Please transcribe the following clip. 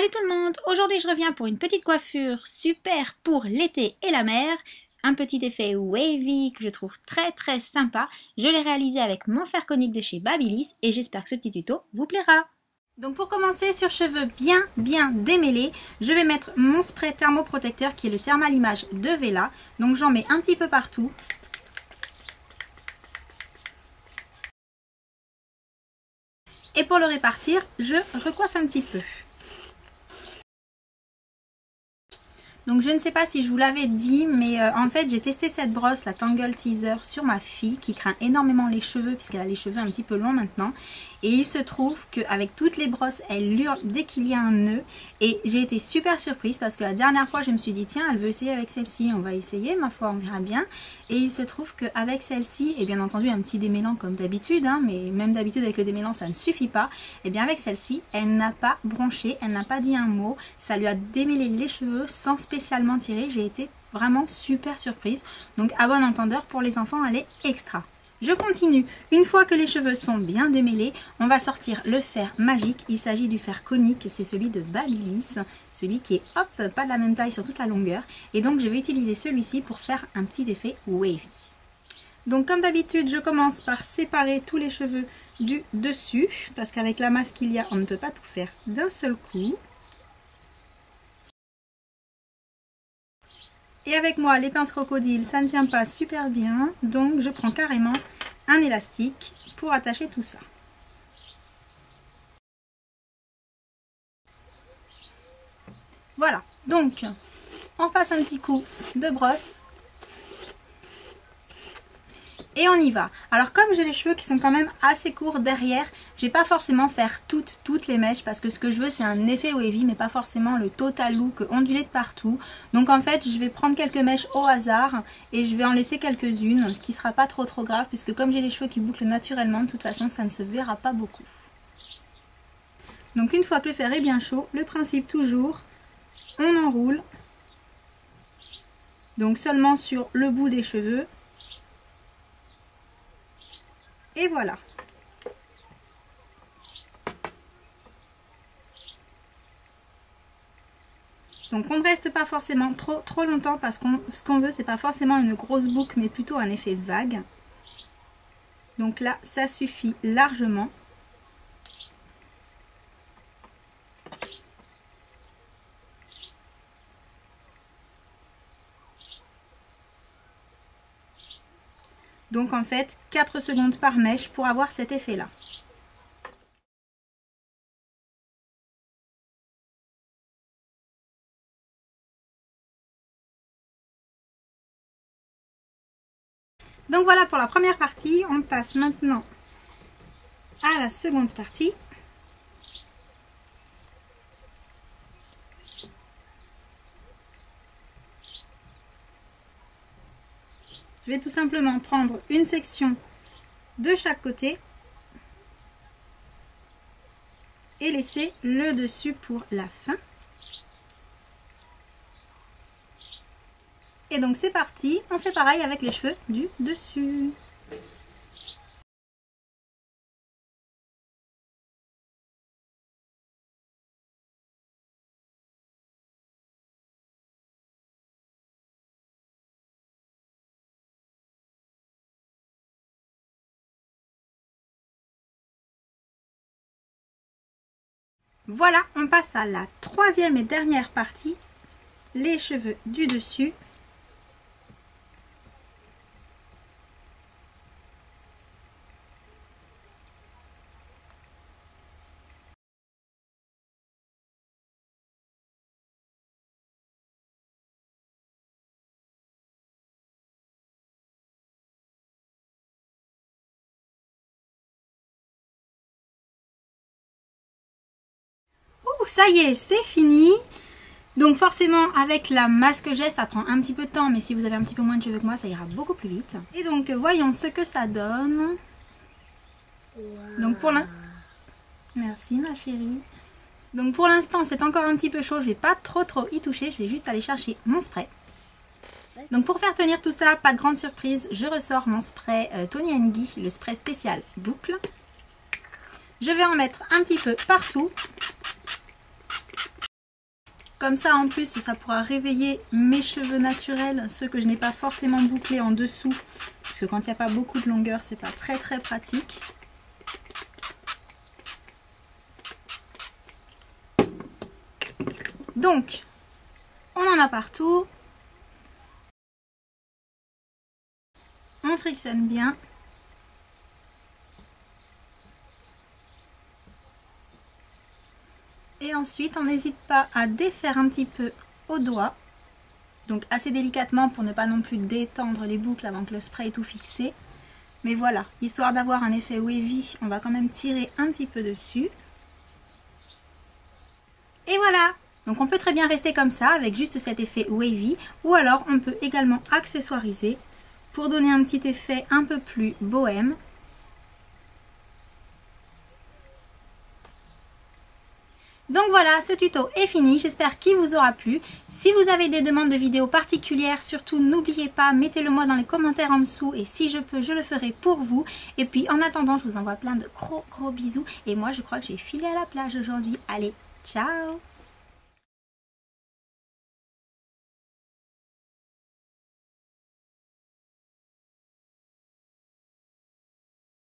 Salut tout le monde! Aujourd'hui je reviens pour une petite coiffure super pour l'été et la mer. Un petit effet wavy que je trouve très sympa. Je l'ai réalisé avec mon fer conique de chez Babyliss et j'espère que ce petit tuto vous plaira. Donc pour commencer, sur cheveux bien démêlés, je vais mettre mon spray thermoprotecteur qui est le Thermal Image de Vela. Donc j'en mets un petit peu partout. Et pour le répartir, je recoiffe un petit peu. Donc je ne sais pas si je vous l'avais dit, mais en fait j'ai testé cette brosse, la Tangle Teaser, sur ma fille qui craint énormément les cheveux puisqu'elle a les cheveux un petit peu longs maintenant. Et il se trouve qu'avec toutes les brosses, elle hurle dès qu'il y a un nœud. Et j'ai été super surprise parce que la dernière fois je me suis dit tiens, elle veut essayer avec celle-ci, on va essayer, ma foi on verra bien. Et il se trouve qu'avec celle-ci, et bien entendu un petit démêlant comme d'habitude, hein, mais même d'habitude avec le démêlant ça ne suffit pas. Et bien avec celle-ci, elle n'a pas bronché, elle n'a pas dit un mot, ça lui a démêlé les cheveux sans spécialement tirer. J'ai été vraiment super surprise. Donc à bon entendeur, pour les enfants elle est extra. Je continue. Une fois que les cheveux sont bien démêlés, on va sortir le fer magique. Il s'agit du fer conique, c'est celui de Babyliss, celui qui est hop, pas de la même taille sur toute la longueur. Et donc je vais utiliser celui-ci pour faire un petit effet wavy. Donc comme d'habitude, je commence par séparer tous les cheveux du dessus, parce qu'avec la masse qu'il y a, on ne peut pas tout faire d'un seul coup. Et avec moi, les pinces crocodiles, ça ne tient pas super bien. Donc, je prends carrément un élastique pour attacher tout ça. Voilà. Donc, on passe un petit coup de brosse. Et on y va. Alors comme j'ai les cheveux qui sont quand même assez courts derrière, je vais pas forcément faire toutes les mèches parce que ce que je veux c'est un effet wavy mais pas forcément le total look ondulé de partout. Donc en fait je vais prendre quelques mèches au hasard et je vais en laisser quelques-unes, ce qui sera pas trop grave puisque comme j'ai les cheveux qui bouclent naturellement, de toute façon ça ne se verra pas beaucoup. Donc une fois que le fer est bien chaud, le principe toujours, on enroule. Donc seulement sur le bout des cheveux. Et voilà. Donc on ne reste pas forcément trop longtemps parce que ce qu'on veut c'est pas forcément une grosse boucle mais plutôt un effet vague. Donc là ça suffit largement. Donc en fait 4 secondes par mèche pour avoir cet effet là. Donc voilà pour la première partie, on passe maintenant à la seconde partie. Je vais tout simplement prendre une section de chaque côté et laisser le dessus pour la fin. Et donc c'est parti, on fait pareil avec les cheveux du dessus. Voilà, on passe à la troisième et dernière partie, les cheveux du dessus. Ouh, ça y est, c'est fini. Donc forcément avec la masse que j'ai ça prend un petit peu de temps, mais si vous avez un petit peu moins de cheveux que moi ça ira beaucoup plus vite. Et donc voyons ce que ça donne. Wow. Donc pour l'instant, merci ma chérie. Donc pour l'instant c'est encore un petit peu chaud, je vais pas trop y toucher, je vais juste aller chercher mon spray. Donc pour faire tenir tout ça, pas de grande surprise, je ressors mon spray Tony & Guy, le spray spécial boucle. Je vais en mettre un petit peu partout. Comme ça en plus ça pourra réveiller mes cheveux naturels, ceux que je n'ai pas forcément bouclés en dessous. Parce que quand il n'y a pas beaucoup de longueur, c'est pas très pratique. Donc, on en a partout. On frictionne bien. Et ensuite, on n'hésite pas à défaire un petit peu au doigt. Donc assez délicatement pour ne pas non plus détendre les boucles avant que le spray ait tout fixé. Mais voilà, histoire d'avoir un effet wavy, on va quand même tirer un petit peu dessus. Et voilà! Donc on peut très bien rester comme ça avec juste cet effet wavy. Ou alors on peut également accessoiriser pour donner un petit effet un peu plus bohème. Donc voilà, ce tuto est fini, j'espère qu'il vous aura plu. Si vous avez des demandes de vidéos particulières, surtout n'oubliez pas, mettez-le moi dans les commentaires en dessous et si je peux, je le ferai pour vous. Et puis en attendant, je vous envoie plein de gros bisous et moi je crois que j'ai filé à la plage aujourd'hui. Allez, ciao!